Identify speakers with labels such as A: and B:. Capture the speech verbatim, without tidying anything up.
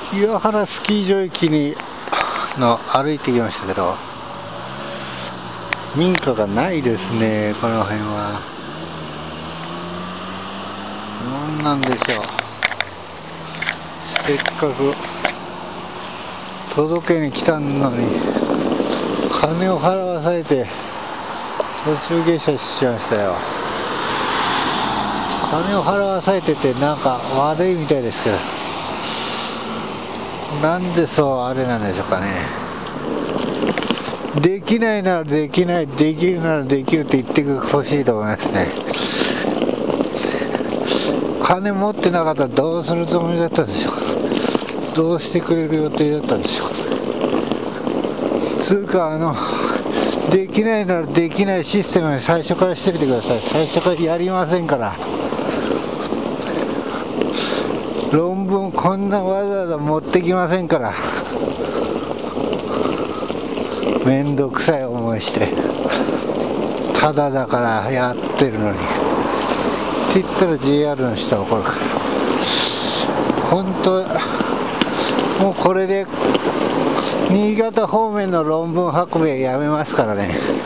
A: 岩原スキー場駅にの歩いてきましたけど、民家がないですね。この辺は何なんでしょう。せっかく届けに来たのに金を払わされて途中下車しちゃいましたよ。金を払わされててなんか悪いみたいですけど、なんでそうあれなんでしょうかね。できないならできない、できるならできるって言ってほしいと思いますね。金持ってなかったらどうするつもりだったんでしょうか。どうしてくれる予定だったんでしょうか。つうか、あのできないならできないシステムに最初からしてみてください。最初からやりませんから。論文こんなわざわざ持ってきませんから。めんどくさい思いしてただだからやってるのにって言ったら ジェイアール の人は怒るから。本当もうこれで新潟方面の論文運びはやめますからね。